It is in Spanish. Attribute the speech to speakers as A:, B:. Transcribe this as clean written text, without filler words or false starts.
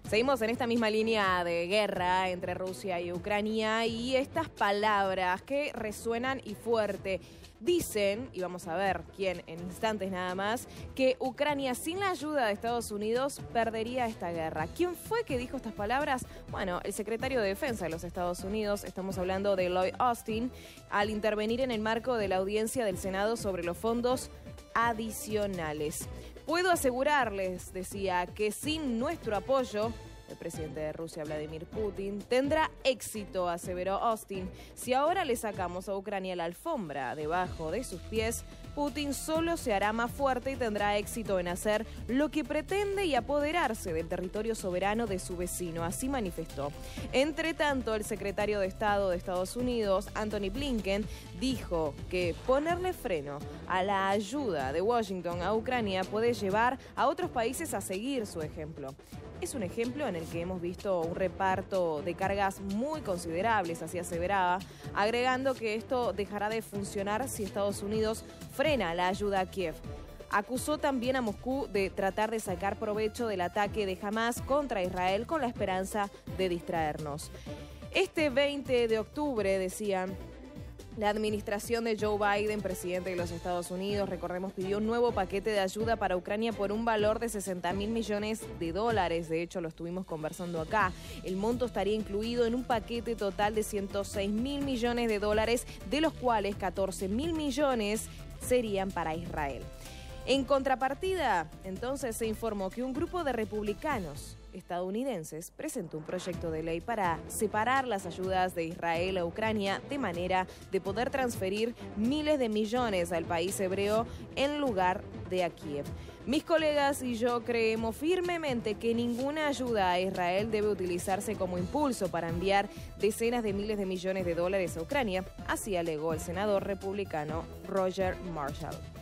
A: Seguimos en esta misma línea de guerra entre Rusia y Ucrania y estas palabras que resuenan y fuerte. Dicen, y vamos a ver quién en instantes nada más, que Ucrania sin la ayuda de Estados Unidos perdería esta guerra. ¿Quién fue que dijo estas palabras? Bueno, el secretario de Defensa de los Estados Unidos, estamos hablando de Lloyd Austin, al intervenir en el marco de la audiencia del Senado sobre los fondos adicionales. Puedo asegurarles, decía, que sin nuestro apoyo, el presidente de Rusia, Vladimir Putin, tendrá éxito, aseveró Austin. Si ahora le sacamos a Ucrania la alfombra debajo de sus pies, Putin solo se hará más fuerte y tendrá éxito en hacer lo que pretende y apoderarse del territorio soberano de su vecino, así manifestó. Entre tanto, el secretario de Estado de Estados Unidos, Antony Blinken, dijo que ponerle freno a la ayuda de Washington a Ucrania puede llevar a otros países a seguir su ejemplo. Es un ejemplo en el que hemos visto un reparto de cargas muy considerables, así aseveraba, agregando que esto dejará de funcionar si Estados Unidos frena la ayuda a Kiev. Acusó también a Moscú de tratar de sacar provecho del ataque de Hamás contra Israel con la esperanza de distraernos. Este 20 de octubre, decían, la administración de Joe Biden, presidente de los Estados Unidos, recordemos, pidió un nuevo paquete de ayuda para Ucrania por un valor de $60.000 millones. De hecho, lo estuvimos conversando acá. El monto estaría incluido en un paquete total de $106.000 millones, de los cuales $14.000 millones serían para Israel. En contrapartida, entonces, se informó que un grupo de republicanos estadounidenses presentó un proyecto de ley para separar las ayudas de Israel a Ucrania de manera de poder transferir miles de millones al país hebreo en lugar de a Kiev. Mis colegas y yo creemos firmemente que ninguna ayuda a Israel debe utilizarse como impulso para enviar decenas de miles de millones de dólares a Ucrania, así alegó el senador republicano Roger Marshall.